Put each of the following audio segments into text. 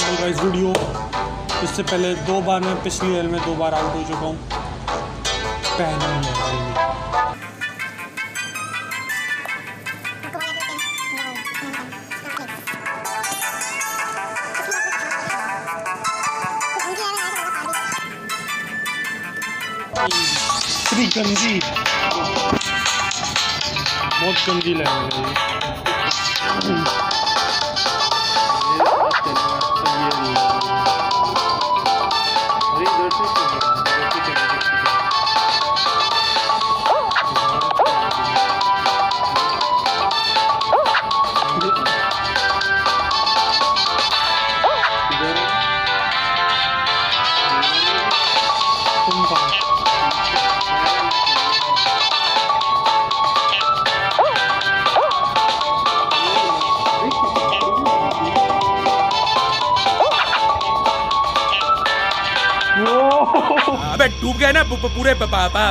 Normal guys video. इससे पहले 2 बार मैं पिछली एल में 2 बार आउट हो चुका हूँ। इतनी गंदी, बहुत गंदी लग रही है। अबे डूब गया ना पूरे पापा।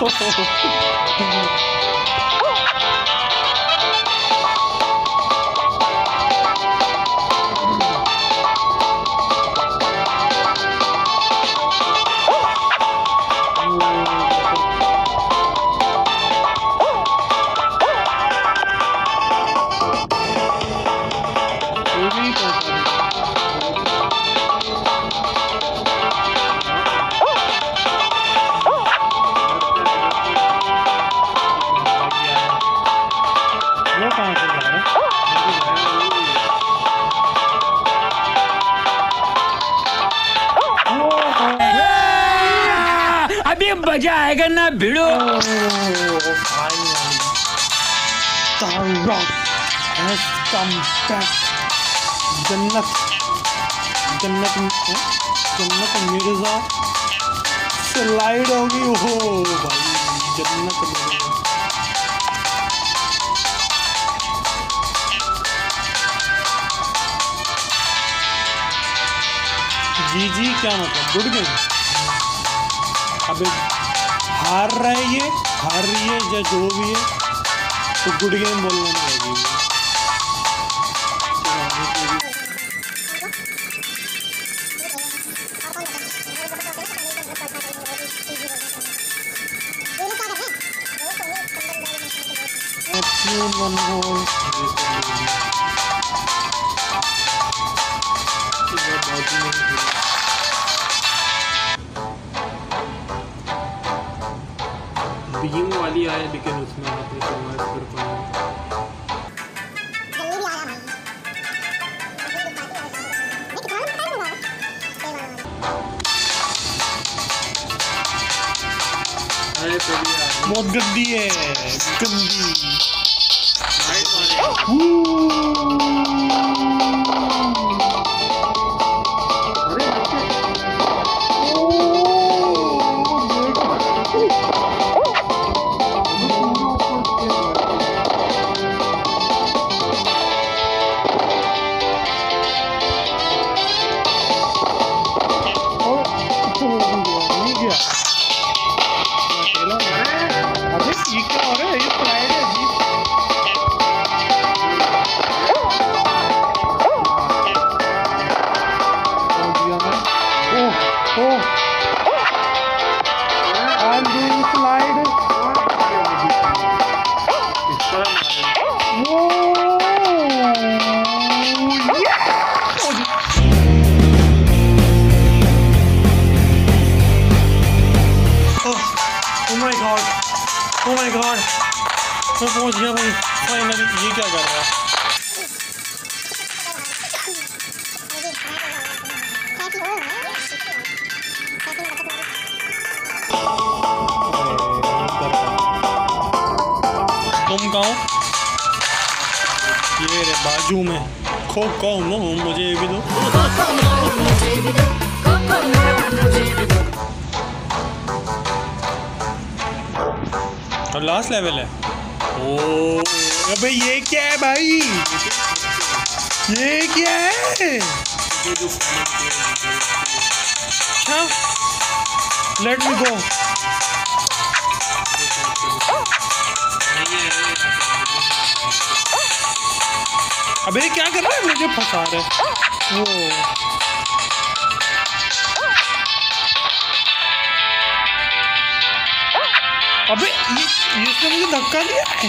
अभी मजा आएगा ना भिड़ो। जन्नत जन्नत जन्नत मिर्जा स्लाइड होगी। हो भाई जन्नत मिर्जा। जी क्या मतलब गुड गेम। अबे हार रही है या जो भी है तो गुड गेम बोलना नहीं लगेगी। बीम वाली आए लेकिन उसमें आप नहीं सर्वाइव कर पाए। बहुत गंदी है, गंदी। Oh my God, मैं पहुंच गया भाई फाइनली। ये क्या कर रहा है? तुम कहो ये रे बाजू में CocoMo, मुझे भी दो। और लास्ट लेवल है। ओ अबे ये क्या है भाई? ये क्या है? अच्छा लेट मी गो। अबे क्या कर रहा है? मुझे फंसा रहा है वो। अबे ये इसने मुझे धक्का दिया है।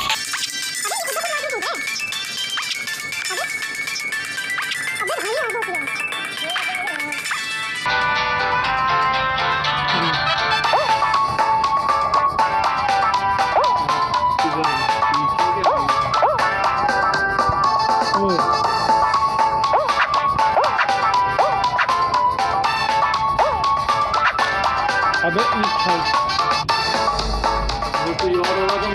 अबे कोई और होगा तो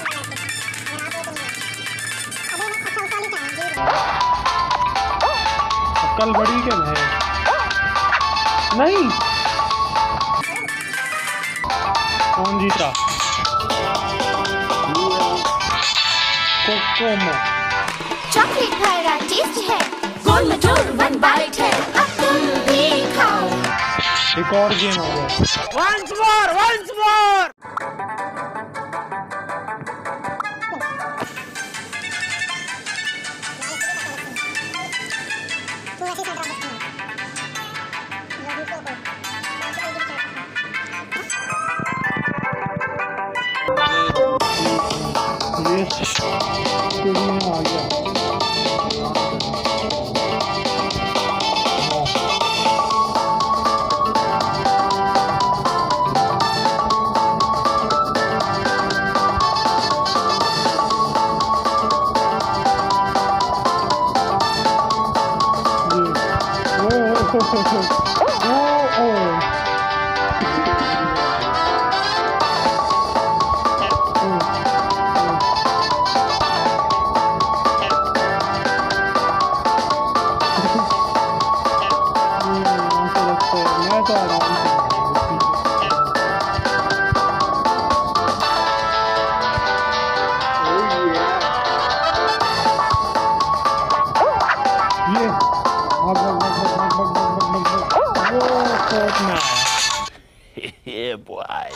कल बड़ी क्या है? नहीं कौन जीता? कोकोमो चॉकलेट भरा टेस्ट है, गोल मटोल वन बाइट है, अब तुम भी खाओ। एक और गेम आ गया। Once more. ये आ गया। Yeah, boy.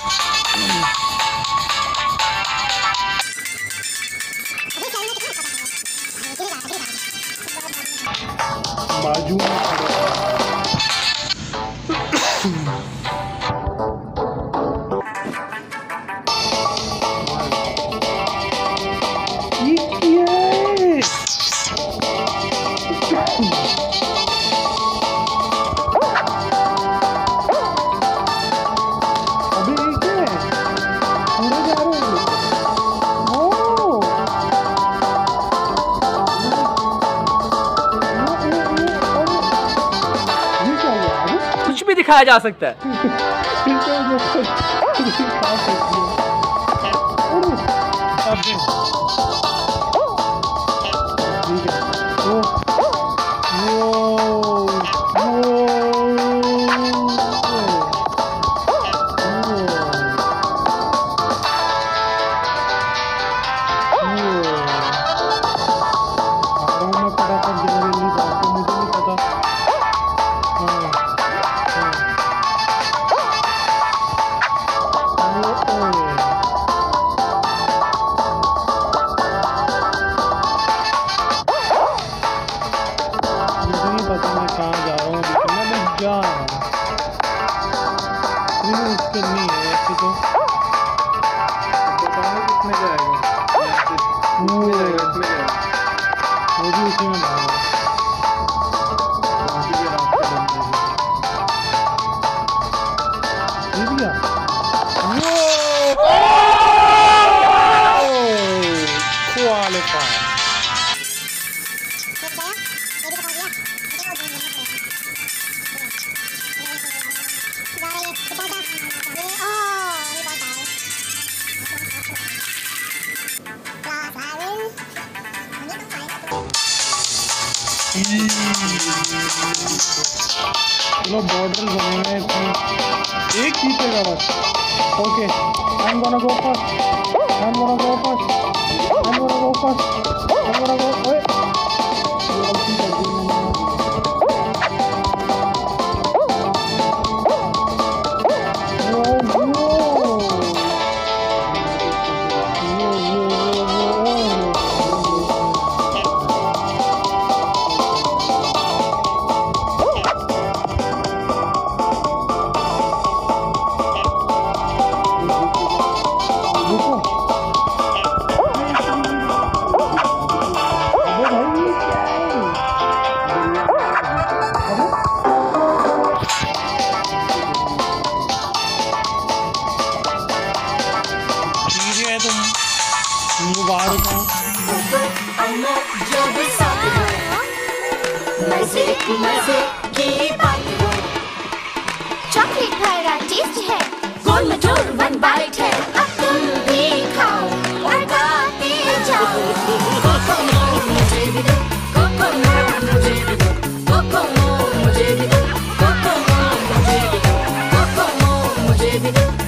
बाजू में कुछ भी दिखाया जा सकता है। मुश्किल नहीं है वैसे तो। कितने जाएगा? वो भी उसी में भागा। क्वालिफाई चलो बॉर्डर बने हुए हैं, एक जीतेगा बस। Okay I'm gonna go first, I'm gonna go first, I'm gonna go first, I'm gonna go। ओए की बात हो। चॉकलेट भरा टेस्ट है, गोल मटोल वन बाइट है, अब तुम भी खाओ और खाते जाओ। कोकोमो मुझे भी दो, कोकोमो मुझे भी दो, कोकोमो मुझे भी दो, कोकोमो मुझे भी दो, कोकोमो मुझे भी दो।